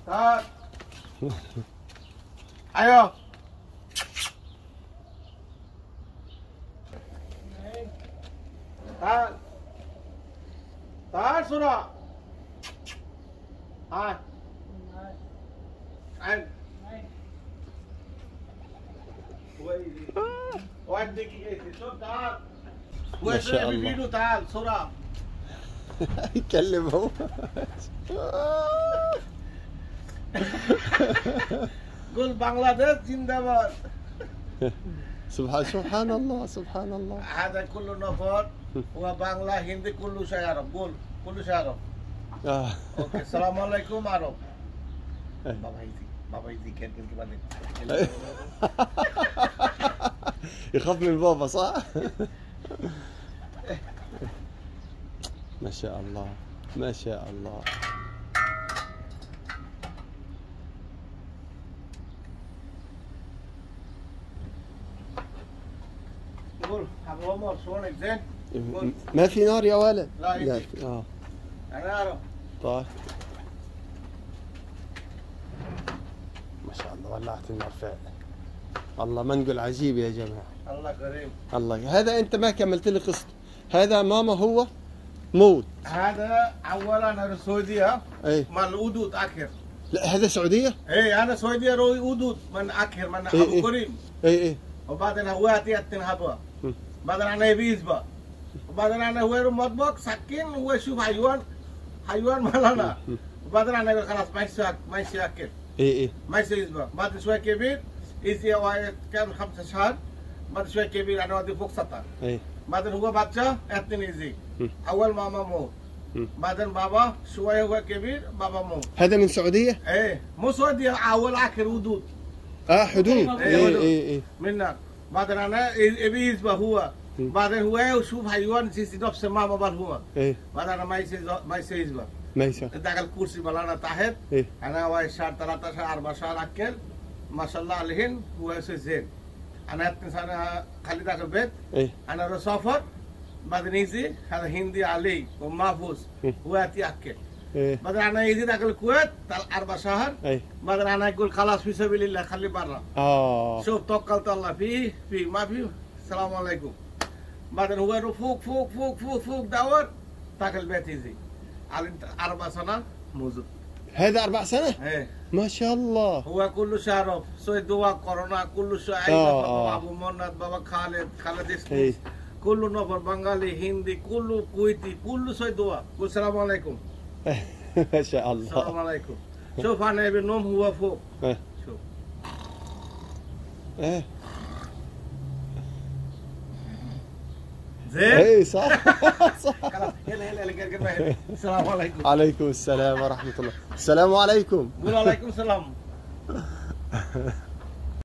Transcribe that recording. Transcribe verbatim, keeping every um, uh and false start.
تعال. ايوه تعال تعال بسرعة. تعال تعال. وديك شوف تعال. ما شاء الله. فيديو تعال بسرعة. يتكلم هو. قول بنغلاديش زندباد. سبحان سبحان الله سبحان الله. هذا كله نفر وبنغلا هندي كله شيء عرب. قول كله شيء عرب. آه. اوكي السلام عليكم عرب. بابا يزي بابا يزي كان كمان يخاف من بابا صح؟ ما شاء الله ما شاء الله. قول ابو عمر شلونك زين؟ ما في نار يا ولد؟ لا يزي. اه انا اعرف. طيب ما شاء الله ولعت النار فعلا. الله منقل عجيب يا جماعة. الله كريم. الله. هذا انت ما كملت لي قصته. هذا ماما هو موت. هذا اولا انا السعودية. اي من الودود اخر. لا هذا سعودية؟ اي انا سعودية روي ودود من اخر من ابو إيه كريم. اي اي وبعدين هو اتيت هبا. بعدين انا يبيز بقى. وبعدين انا هو مطبخ سكين هو يشوف حيوان حيوان مالنا. وبعدين انا يقول خلاص ما يساك ما يساكل. اي اي ما يسيزبه. بعد شوي كبير يجي واحد كان خمسة شهر. بعد شوي كبير انا ودي فوق سطح. اي بعدين هو بچه اثنين يجي. اول ماما موت. بعدين بابا شوي هو كبير بابا موت. هذا من سعودية؟ ايه مو سعودية اول اخر ودود. اه حدود. اي اي اي منك. بعدين انا ابي يسبه هو. بعدين هو يشوف حيوان يصير نفس ماما بال هو. ايه بعدين انا ما يصير ما يسيزبه. ما يسوى. داخل الكرسي بلانا تحت. ايه انا واي شهر ثلاثة شهر أربعة شهر اكل ما شاء الله عليهن هو يصير زين. انا انا خلي داخل البيت. ايه انا رسافر بعدين يجي هذا هندي علي ومافوس هو ياتي اكل. ايه بعدين انا يجي داخل الكويت اربع شهر. ايه بعدين انا يقول خلاص في سبيل الله خلي برا. اه شوف توكلت الله فيه في ما في السلام عليكم. بعدين هو فوق فوق فوق فوق فوق دور داخل البيت يجي على اربع سنة موجود. هذا أربع سنة؟ ايه ما شاء الله. هو كله شرف سوي دوا كورونا كله شيء. آه. ابو منات بابا خالد خالد إيه. اسمه كله نفر بنغالي هندي كله كويتي كله سوي دوا. قول السلام عليكم. ما شاء الله. السلام عليكم. شوف انا بنوم هو فوق. ايه شوف ايه زين. ايه صح صح. خلاص يلا يلا يلا. السلام عليكم. عليكم السلام ورحمة الله. السلام عليكم. قول عليكم السلام.